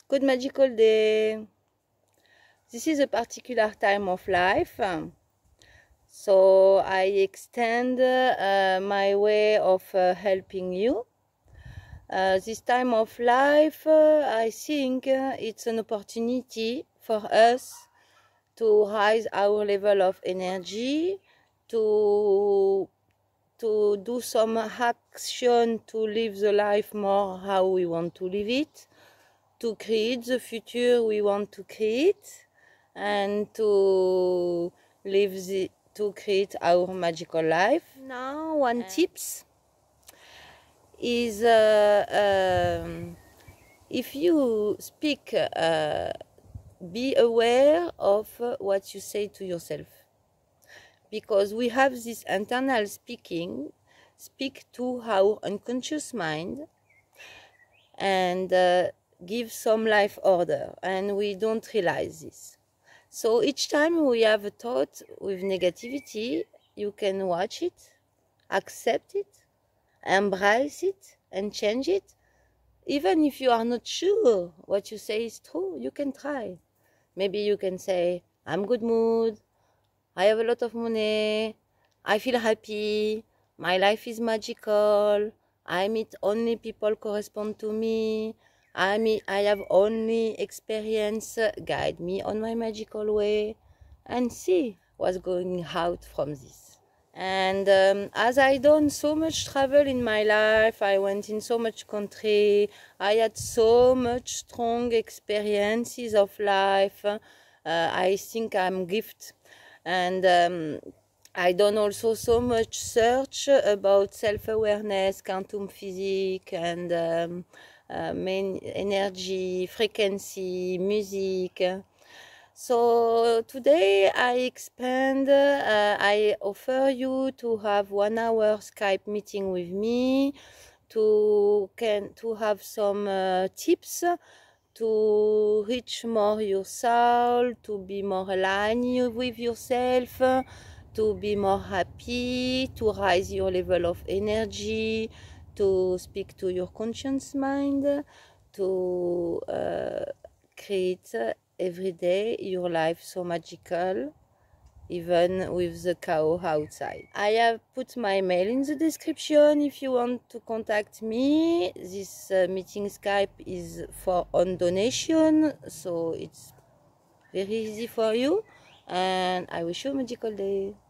Good magical day. This is a particular time of life, so I extend my way of helping you. This time of life, I think it's an opportunity for us to raise our level of energy, to do some action to live the life more how we want to live it, to create the future we want to create, and to create our magical life. Now, one tips is if you speak, be aware of what you say to yourself, because we have this internal speak to our unconscious mind and give some life order, and we don't realize this. So each time we have a thought with negativity, you can watch it, accept it, embrace it, and change it. Even if you are not sure what you say is true, you can try. Maybe you can say, I'm good mood, I have a lot of money, I feel happy, my life is magical, I meet only people correspond to me, I have only experience guide me on my magical way, and see what's going out from this. And as I done so much travel in my life, I went in so much country, I had so much strong experiences of life, I think I'm gift. And I done also so much search about self-awareness, quantum physics, and main energy, frequency, music. So today I I offer you to have 1 hour Skype meeting with me to have some tips to reach more your soul, to be more aligned with yourself, to be more happy, to raise your level of energy, to speak to your conscious mind, to create every day your life so magical, even with the chaos outside. I have put my mail in the description if you want to contact me. This meeting Skype is on donation, so it's very easy for you, and I wish you a magical day.